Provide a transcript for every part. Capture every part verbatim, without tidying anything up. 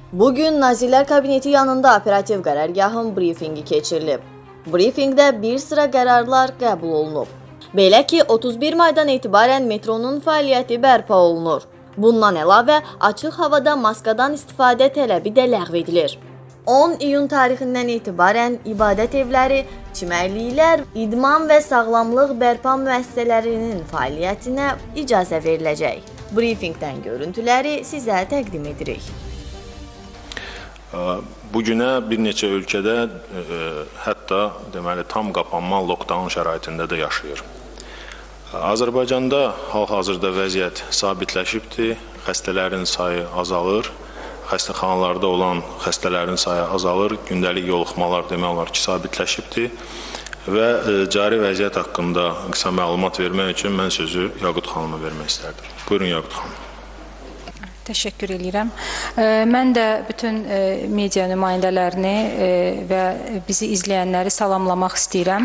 Bugün Nazirlər Kabineti yanında operativ qərargahın brifingi keçirilib. Brifinqdə bir sıra qərarlar qəbul olunub. Belə ki, otuz bir maydan etibarən metronun fəaliyyəti bərpa olunur. Bundan əlavə, açıq havada maskadan istifadə tələbi də ləğv edilir. on iyun tarixindən etibarən ibadət evləri, çimərliklər, idman və sağlamlıq bərpa müəssisələrinin fəaliyyətinə icazə veriləcək. Brifinqdən görüntüləri sizə təqdim edirik. Bugünə bir neçə ölkədə e, hətta deməli tam qapanma, lockdown şəraitində də yaşayır. Azərbaycanda hal-hazırda vəziyyət sabitləşibdir, xəstələrin sayı azalır, xəstəxanalarda olan xəstələrin sayı azalır, gündəlik yoluxmalar demək olar ki, sabitləşibdir və e, cari vəziyyət haqqında qısa məlumat vermək üçün mən sözü Yaqut xanıma vermək istərdim. Buyurun Yaqut xanım. Təşəkkür edirəm. Mən də bütün media nümayəndələrini və bizi izləyənləri salamlamaq istəyirəm.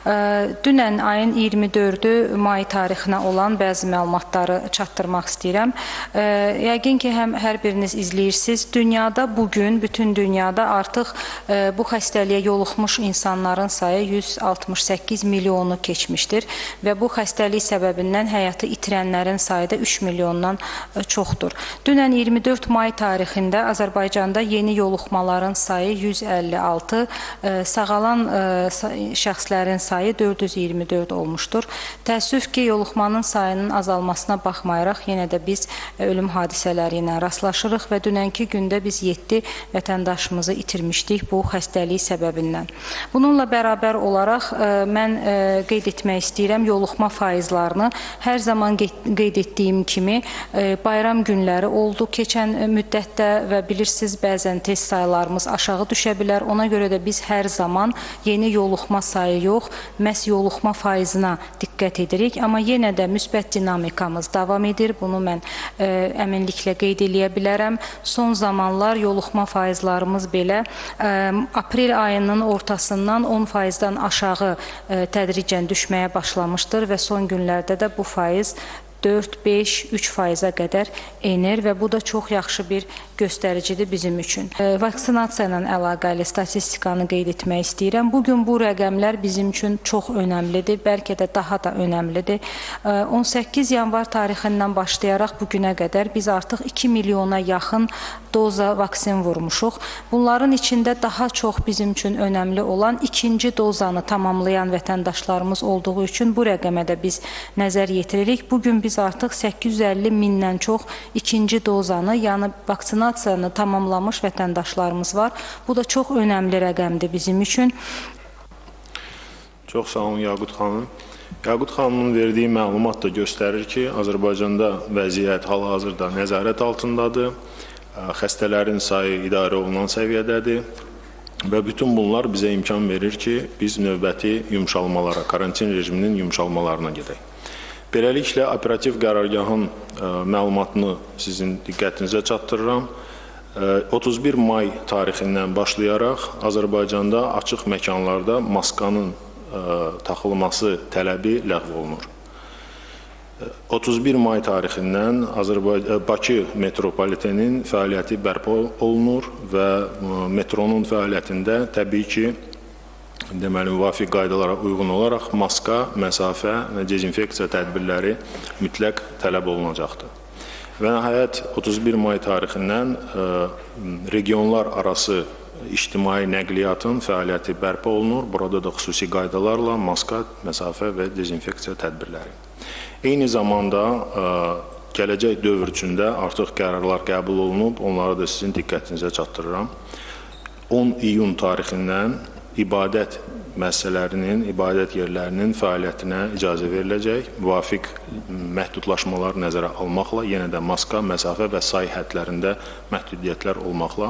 Dünən ayın iyirmi dördü may tarixinə olan bəzi məlumatları çatdırmaq istəyirəm. Yəqin ki, həm hər biriniz izləyirsiniz. Dünyada bugün, bütün dünyada artıq bu xəstəliyə yoluxmuş insanların sayı yüz altmış səkkiz milyonu keçmişdir və bu xəstəlik səbəbindən həyatı itirənlərin sayı da üç milyondan çoxdur. Dünən iyirmi dörd may tarixində Azərbaycanda yeni yoluxmaların sayı yüz əlli altı, sağalan şəxslərin sayı dörd yüz iyirmi dörd olmuşdur. Təəssüf ki, yoluxmanın sayının azalmasına baxmayaraq, yenə də biz ölüm hadisələri ilə rastlaşırıq və dünənki gündə biz yeddi vətəndaşımızı itirmişdik bu xəstəlik səbəbindən. Bununla bərabər olaraq mən qeyd etmək istəyirəm, yoluxma faizlarını hər zaman qeyd etdiyim kimi bayram günləri oldu keçən müddətdə və bilirsiniz, bəzən test sayılarımız aşağı düşə bilər. Ona görə də biz hər zaman yeni yoluxma sayı yox, məhz yoluxma faizinə diqqət edirik. Amma yenə də müsbət dinamikamız davam edir. Bunu mən ə, əminliklə qeyd eləyə bilərəm. Son zamanlar yoluxma faizlarımız belə ə, aprel ayının ortasından on faizdən aşağı ə, tədricən düşməyə başlamışdır və son günlərdə də bu faiz dörd, beş, üç faizə qədər enir və bu da çox yaxşı bir göstəricidir bizim üçün. Vaksinasiya ilə əlaqəli statistikanı qeyd etmək istəyirəm. Bugün bu rəqəmlər bizim üçün çox önəmlidir, bəlkə də daha da önəmlidir. on səkkiz yanvar tarixindən başlayaraq bugünə qədər biz artıq iki milyona yaxın doza vaksin vurmuşuq. Bunların içində daha çox bizim üçün önəmli olan ikinci dozanı tamamlayan vətəndaşlarımız olduğu üçün bu rəqəmə də biz nəzər yetiririk. Bugün biz Biz artıq səkkiz yüz əlli mindən çox ikinci dozanı, yəni vaksinasiyanı tamamlamış vətəndaşlarımız var. Bu da çox önəmli rəqəmdir bizim üçün. Çox sağ olun Yaqut xanım. Yaqut xanımın verdiyi məlumat da göstərir ki, Azərbaycanda vəziyyət hal-hazırda nəzarət altındadır, xəstələrin sayı idarə olunan səviyyədədir və bütün bunlar bizə imkan verir ki, biz növbəti yumşalmalara, karantin rejiminin yumşalmalarına gedək. Beləliklə, operativ qərargahın ə, məlumatını sizin diqqətinizə çatdırıram. Ə, otuz bir may tarixindən başlayaraq Azərbaycanda açıq məkanlarda maskanın ə, taxılması tələbi ləğv olunur. otuz bir may tarixindən Azərbaycan, Bakı metropolitenin fəaliyyəti bərpa olunur və ə, metronun fəaliyyətində təbii ki, deməli, müvafiq qaydalara uyğun olaraq maska, məsafə və dezinfeksiya tədbirləri mütləq tələb olunacaqdır. Və nəhayət otuz bir may tarixindən ə, regionlar arası ictimai nəqliyyatın fəaliyyəti bərpa olunur. Burada da xüsusi qaydalarla maska, məsafə və dezinfeksiya tədbirləri. Eyni zamanda ə, gələcək dövr üçündə artıq qərarlar qəbul olunub, onları da sizin diqqətinizə çatdırıram. on iyun tarixindən ibadət müəssisələrinin, ibadət yerlərinin fəaliyyətinə icazə veriləcək. Müvafiq məhdudlaşmalar nəzərə almaqla, yenə də maska, məsafə və say hədlərində məhdudiyyətlər olmaqla.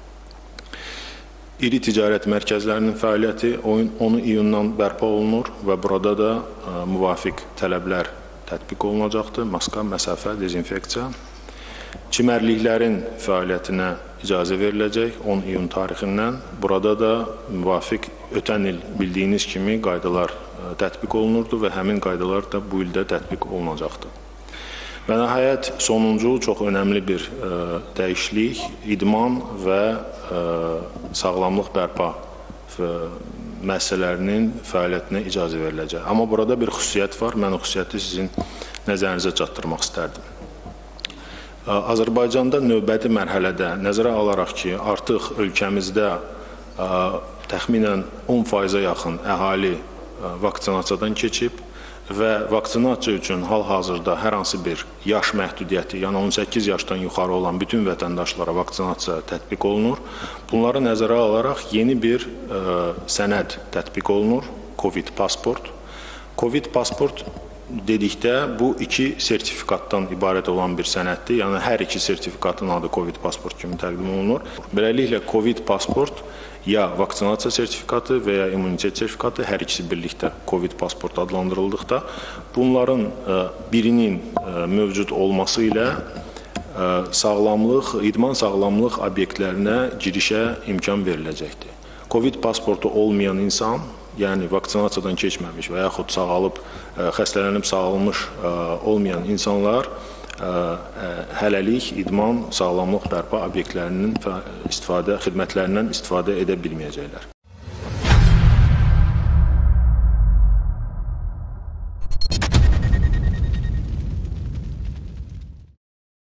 İri ticarət mərkəzlərinin fəaliyyəti on iyundan bərpa olunur və burada da ə, müvafiq tələblər tətbiq olunacaqdır. Maska, məsafə, dezinfeksiya. Çimərliklərin fəaliyyətinə icazə veriləcək on iyun tarixindən. Burada da müvafiq ötən il bildiyiniz kimi qaydalar tətbiq olunurdu və həmin qaydalar da bu ildə tətbiq olunacaqdır. Və nəhayət sonuncu çox önəmli bir ə, dəyişiklik idman və ə, sağlamlıq bərpa müəssisələrinin fəaliyyətinə icazə veriləcək. Amma burada bir xüsusiyyət var, mən o xüsusiyyəti sizin nəzərinizə çatdırmaq istərdim. Azərbaycanda növbəti mərhələdə nəzərə alaraq ki, artıq ölkəmizdə ə, təxminən on faizə yaxın əhali ə, vaksinasiyadan keçib və vaksinasiya üçün hal-hazırda hər hansı bir yaş məhdudiyyəti, yəni on səkkiz yaşdan yuxarı olan bütün vətəndaşlara vaksinasiya tətbiq olunur. Bunları nəzərə alaraq yeni bir ə, sənəd tətbiq olunur, Covid pasport. Covid pasport dedikdə bu iki sertifikatdan ibarət olan bir sənəddir. Yəni hər iki sertifikatın adı Covid pasport kimi təqdim olunur. Beləliklə Covid pasport ya vaksinasiya sertifikatı və ya immunitet sertifikatı hər ikisi birlikdə Covid pasport adlandırıldıqda bunların birinin mövcud olması ilə sağlamlıq, idman sağlamlıq obyektlərinə girişə imkan veriləcəkdir. Covid pasportu olmayan insan, yəni vaksinasiyadan keçməmiş və yaxud sağalıb, xəstələnib sağalmış olmayan insanlar hələlik idman, sağlamlıq bərpa obyektlərinin istifadə, xidmətlərindən istifadə edə bilməyəcəklər.